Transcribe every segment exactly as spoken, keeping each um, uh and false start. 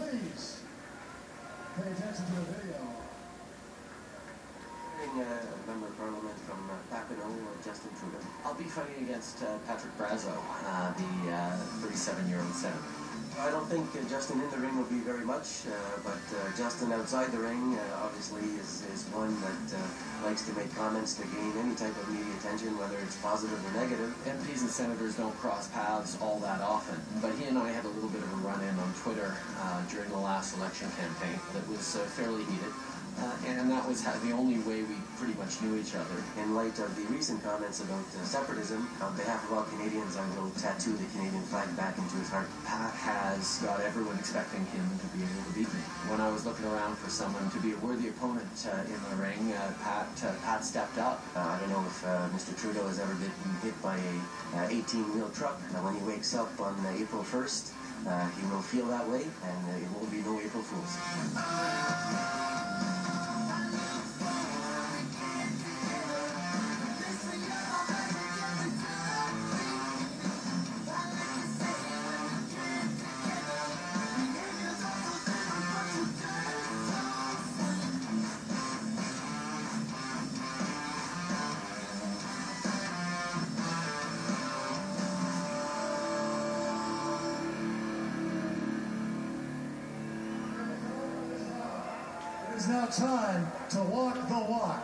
please pay attention to the video. Uh, member of Parliament from uh, Papineau, uh, Justin Trudeau. I'll be fighting against uh, Patrick Brazeau, uh, the thirty-seven-year-old senator. I don't think uh, Justin in the ring will be very much, uh, but uh, Justin outside the ring uh, obviously is, is one that uh, likes to make comments to gain any type of media attention, whether it's positive or negative. M Ps and senators don't cross paths all that often, but he and I had a little bit of a run-in on Twitter uh, during the last election campaign that was uh, fairly heated. Uh, and that was how, the only way we pretty much knew each other. In light of the recent comments about uh, separatism, on behalf of all Canadians, I will tattoo the Canadian flag back into his heart. Pat has got everyone expecting him to be able to beat me. When I was looking around for someone to be a worthy opponent uh, in the ring, uh, Pat uh, Pat stepped up. Uh, I don't know if uh, Mister Trudeau has ever been hit by a eighteen-wheel uh, truck. Uh, when he wakes up on uh, April first, uh, he will feel that way, and uh, it will be no April Fools. It is now time to walk the walk.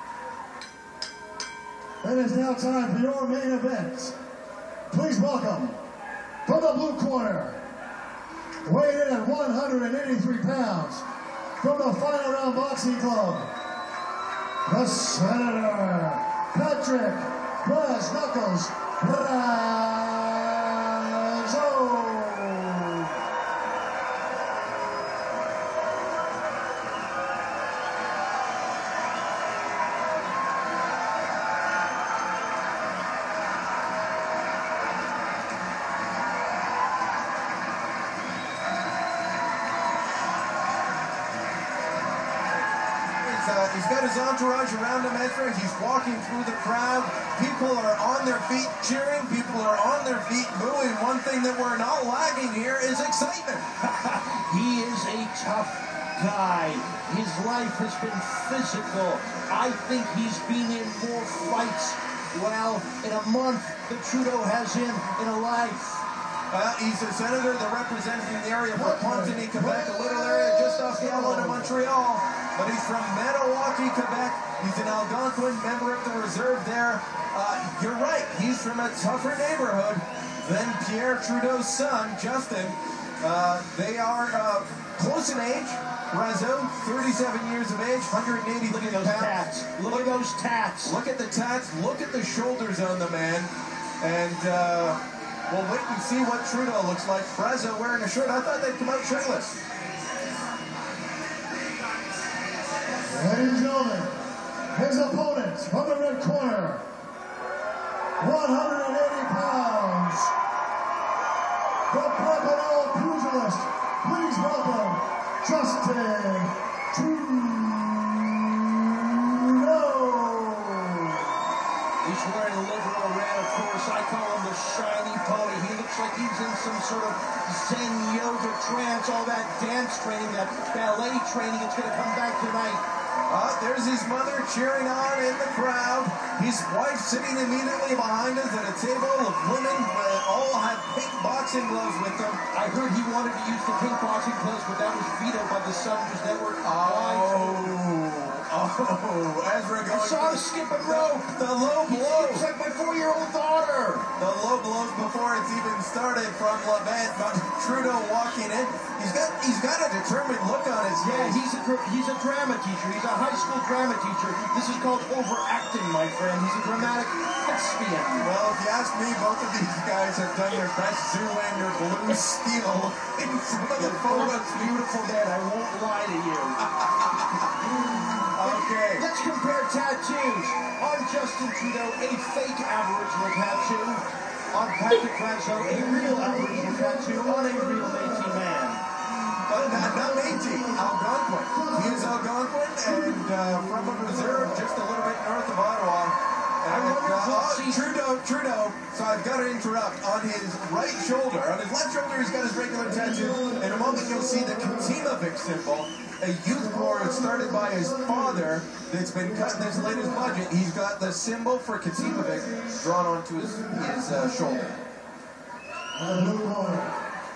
It is now time for your main event. Please welcome, from the blue corner, weighing in at one hundred eighty-three pounds, from the Final Round Boxing Club, the Senator, Patrick Brass Knuckles Brazeau. Uh, he's got his entourage around him, Ezra. He's walking through the crowd. People are on their feet cheering. People are on their feet booing. One thing that we're not lagging here is excitement. He is a tough guy. His life has been physical. I think he's been in more fights, well, in a month than Trudeau has in in a life. Well, he's a senator that represents the area of Pontigny, Quebec, a little area just off the island of Montreal. But he's from Maniwaki, Quebec. He's an Algonquin, member of the reserve there. Uh, you're right, he's from a tougher neighborhood than Pierre Trudeau's son, Justin. Uh, they are uh, close in age. Brazeau, thirty-seven years of age, one hundred eighty Look at those tats. Look, look at those tats. Look at the tats. Look at the shoulders on the man. And uh, we'll wait and see what Trudeau looks like. Brazeau wearing a shirt. I thought they'd come out shirtless. Ladies and gentlemen, his opponent from the red corner, one hundred eighty pounds, the Papineau pugilist. Please welcome Justin Trudeau. He's wearing a liberal red, of course. I call him the shiny pony. He looks like he's in some sort of Zen yoga trance. All that dance training, that ballet training, it's going to come back tonight. Uh, there's his mother cheering on in the crowd. His wife sitting immediately behind us at a table of women that all have pink boxing gloves with them. I heard he wanted to use the pink boxing gloves, but that was vetoed by the Sun News Network. Oh, oh, Ezra going. I saw him skip and rope. The low blow. It's like my four-year-old daughter. The low blows before it's even started from Levant, but Trudeau walking in. He's got he's got a determined look on his face. Yeah, he's a he's a drama teacher. He's a high school drama teacher. This is called overacting, my friend. He's a dramatic thespian. Well, if you ask me, both of these guys have done their best Zoolander blue steel in some of the photos. Beautiful man, I won't lie to you. Okay. Let's compare tattoos. On Justin Trudeau, a fake Aboriginal tattoo. On Patrick Brazeau, a real Aboriginal tattoo on a real Métis man. But not, not Métis, Algonquin. He is Algonquin and uh, from a reserve just a little bit north of Ottawa. And, I wonder uh, what oh, Trudeau, Trudeau, so I've got to interrupt. On his right shoulder, on his left shoulder, he's got his regular tattoo, and moment you'll see the Katimavik symbol, a youth corps started by his father that's been cut in this latest budget. He's got the symbol for Katimavik drawn onto his, his uh, shoulder. And the blue corner,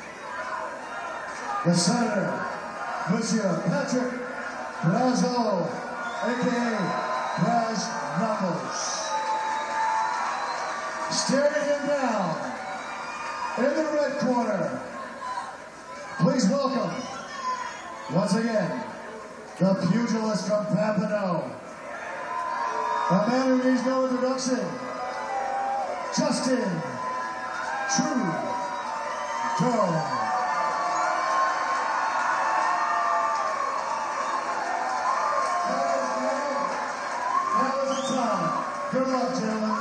the senator, Monsieur Patrick Brazeau, a k a. Braz Knuckles. Staring him down in the red corner, please welcome, once again, the pugilist from Papineau, a man who needs no introduction, Justin Trudeau. Good luck, gentlemen.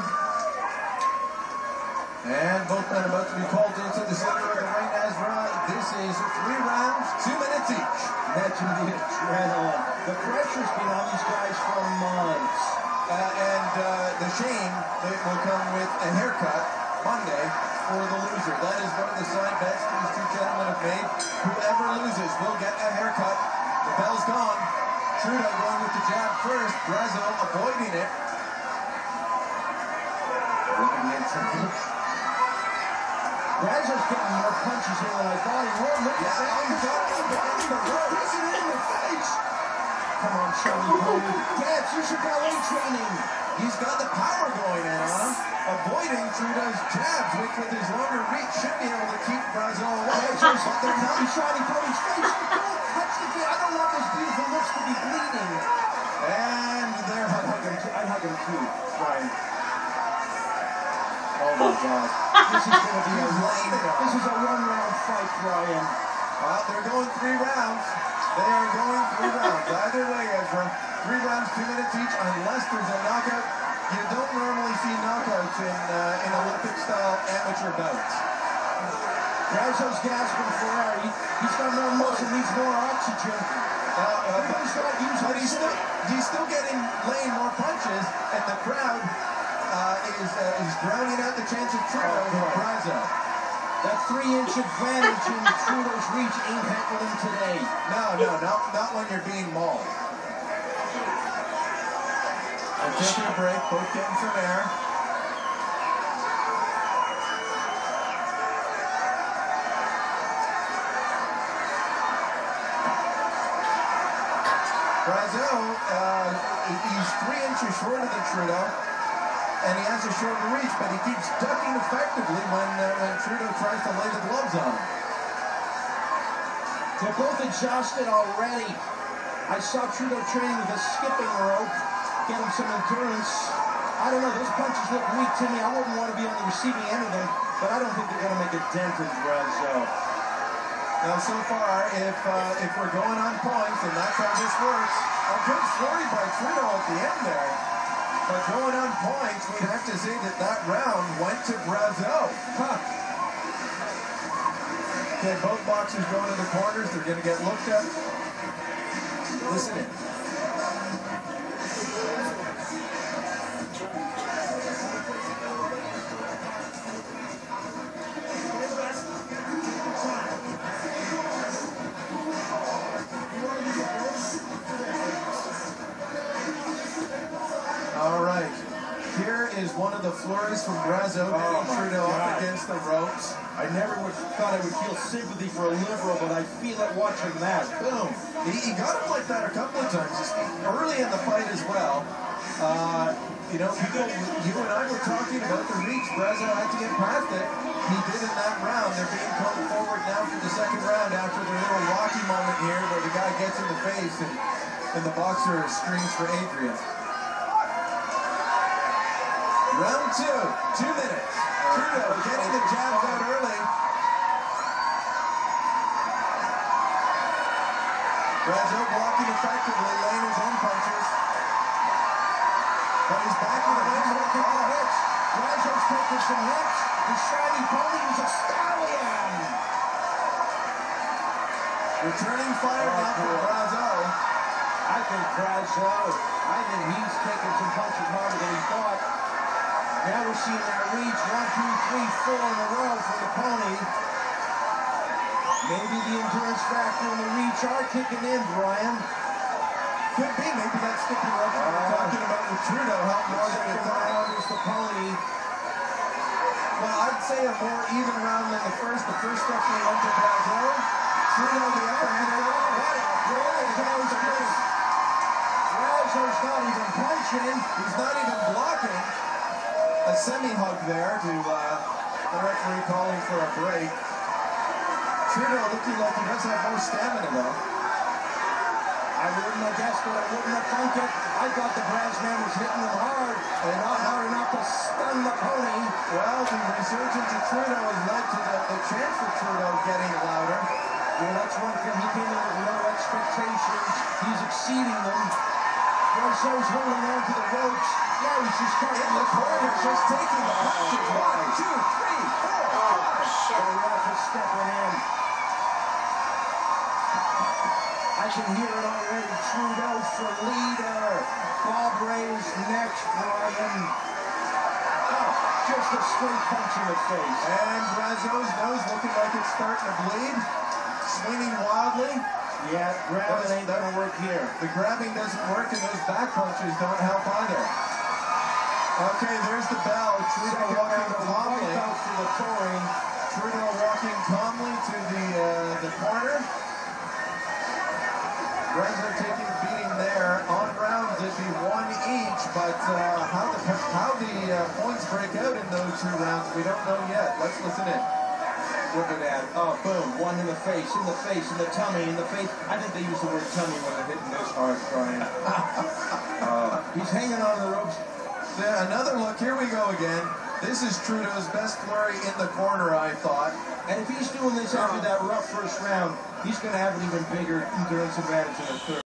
And both men about to be called into the center of the ring as well. This is three rounds, two minutes each. Imagine the adrenaline. The pressure's been on these guys for months. Uh, and uh, the shame that will come with a haircut Monday for the loser. That is one of the side bets these two gentlemen have made. Whoever loses will get a haircut. The bell's gone. Trudeau going with the jab first. Brazeau avoiding it. Brazeau's getting more punches in than I thought he would. Look at that. He's already behind the rope. He's in the face. Come on, Sonny Boy. Dance, you should ballet training. He's got the power going in on him. Avoiding Trudeau's jabs, which with his longer reach should be able to keep Brazeau away. But they're not. He's trying to put his face. Don't touch the face. I don't want those beautiful lips to be bleeding. And they're I'd hug him, I'd hug him too, Brian. Oh my God. This is going to be a lane. This is a one-round fight, Brian. Well, they're going three rounds. They are going three rounds. Either way, Ezra. Three rounds, two minutes each, unless there's a knockout. You don't normally see knockouts in uh, in Olympic-style amateur bouts. Brazeau's gasping for air. He, he's got more muscle, needs more oxygen. Uh, uh, but, he's not using but he's still he's still getting laying more punches, and the crowd uh, is uh, is drowning out the chance of Trudeau oh, with Brazeau. That three-inch advantage in Trudeau's reach ain't happening today. No, no, not not when you're being mauled. They're taking a break, both getting some air. Brazeau, uh, he's three inches shorter than Trudeau, and he has a shorter reach, but he keeps ducking effectively when uh, when Trudeau tries to lay the gloves on him. They're both exhausted already. I saw Trudeau training with a skipping rope, getting some endurance. I don't know, those punches look weak to me. I wouldn't want to be on the receiving end of them, but I don't think they're going to make a dent in Brazeau. Now, so far, if uh, if we're going on points, and that's how this works, a good flurry by Trudeau at the end there. But going on points, we'd have to say that that round went to Brazeau. Huh. Okay, both boxers going to the corners. They're going to get looked at. Listen in. All right. Here is one of the flurries from Brazeau getting Oh, Trudeau God. up against the ropes. I never would, thought I would feel sympathy for a liberal, but I feel it watching that. Boom. He, he got him like that a couple of times, just early in the fight as well. Uh, you know, people, you and I were talking about the reach. Brazeau had to get past it. He did in that round. They're being called forward now for the second round after their little Rocky moment here where the guy gets in the face and, and the boxer screams for Adrian. Round two, two minutes. Trudeau getting the jabs out early. Brazeau blocking effectively, laying his own punches. But he's backing away from the couple of hits. Brazeau's taking some hits. The shiny pony is a stallion. Returning fire now for Brazeau. I think Brazeau, I think he's taking some punches harder than he thought. Now we're seeing that reach. One, two, three, four in a row from the pony. Maybe the endurance factor and the reach are kicking in, Brian. Could be. Maybe that sticky rope we were talking about with Trudeau helped more than you thought. Is the pony. Well, I'd say a more even round than the first. The first definitely went to Brazeau. Trudeau the other hand. Brazeau's just... Brazeau's not even punching. He's not even blocking. A semi-hug there to uh, the referee calling for a break. Trudeau looking like he does have more stamina though. I wouldn't have guessed it. I wouldn't have thunk it. I thought the brass man was hitting him hard, and not hard enough to stun the pony. Well, the resurgence of Trudeau has led to the, the chance for Trudeau getting louder. Well, that's one thing. He came in with low expectations. He's exceeding them. Brazeau's holding on to the ropes. Now he's just caught in the corner, just taking the punches. One, two, three, four. Oh, shit. The ref is stepping in. I can hear it already. Trudeau for leader. Bob raised next, Brian. Oh, just a straight punch in the face. And Brazeau's nose looking like it's starting to bleed. Swinging wildly. Yeah, grabbing ain't gonna work here. The grabbing doesn't work and those back punches don't help either. Okay, there's the bell. Trudeau walking calmly. For the touring. Trudeau walking calmly to the uh, the corner. Brazeau taking a beating there. On rounds, it'd be one each, but uh, how the how the uh, points break out in those two rounds, we don't know yet. Let's listen in. Look at that. Oh, boom. One in the face, in the face, in the tummy, in the face. I think they use the word tummy when they're hitting this hard, Brian. uh, he's hanging on the ropes. Yeah, another look. Here we go again. This is Trudeau's best flurry in the corner, I thought. And if he's doing this after that rough first round, he's going to have an even bigger endurance advantage in the third.